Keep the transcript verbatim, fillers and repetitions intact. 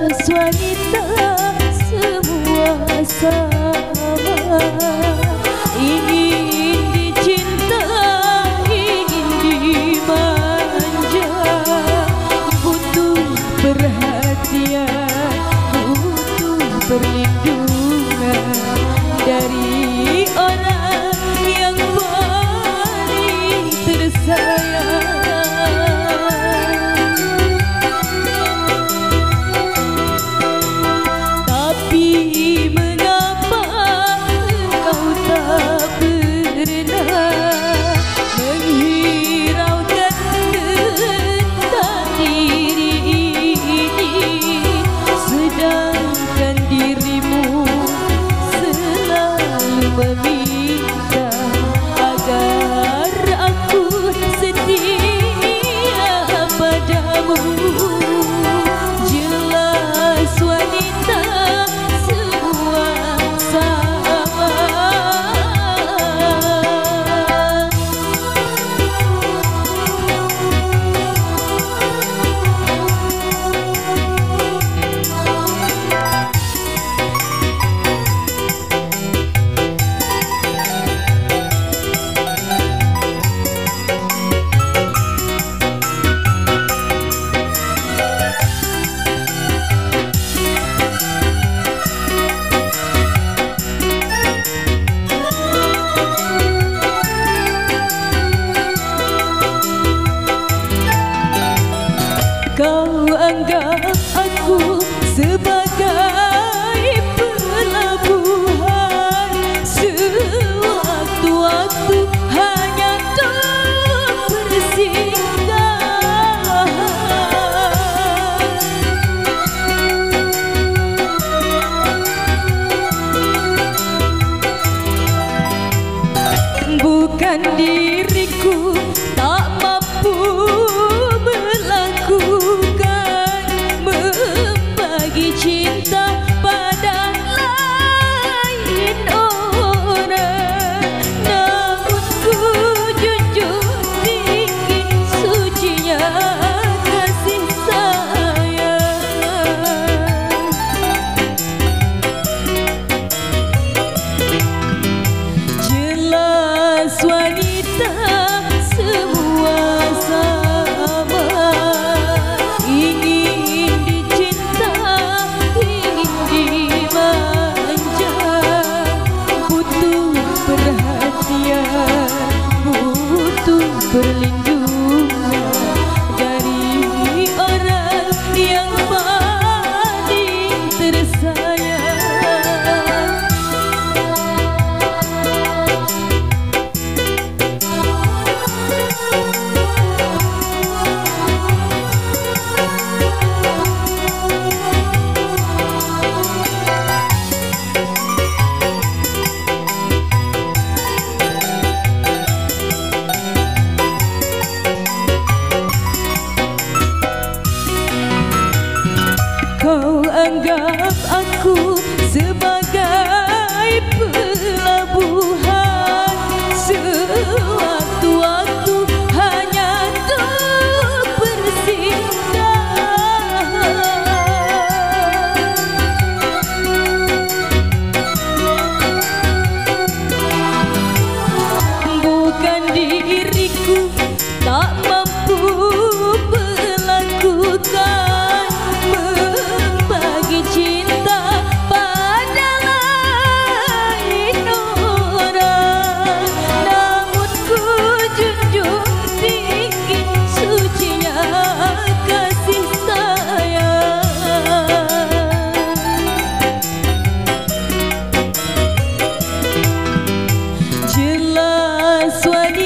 Jelas wanita semua sama, ingin dicinta, ingin dimanja, butuh perhatian, butuh perlindungan dari orang yang paling tersayang. Meminta agar aku setia padamu. Jelas wanita semua sama. Kau anggap aku sebagai pelabuhan, sewaktu-waktu hanya untuk bersinggah. Bukan diriku tak mampu melakukan, membagi cinta pada lain orang, namun ku junjung tinggi sucinya kasih sayang. Jelas wanita semua sama, ingin dicinta, ingin dimanja, butuh perhatian, butuh perlindungan dari orang yang paling tersayang. Kau anggap aku sebagai pelabuhan, sewaktu-waktu hanya untuk bersinggah. Bukan diriku tak mampu melakukan, membagi cinta pada lain orang, namun ku junjung tinggi sucinya kasih sayang. Jelas wanita